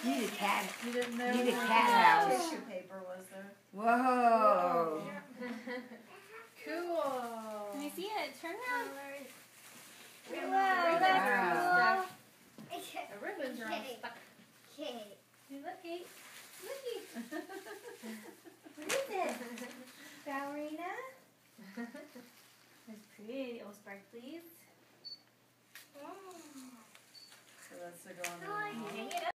Need a cat. You didn't know Need a that cat house. tissue paper was there. Whoa. Cool. Let me see it. Turn around. Wow, Wow, that's The ribbons are all stuck. cool. Looky. Looky. What is it? Ballerina? That's pretty. Oh, sparklies. So that's the going on. Hang it up.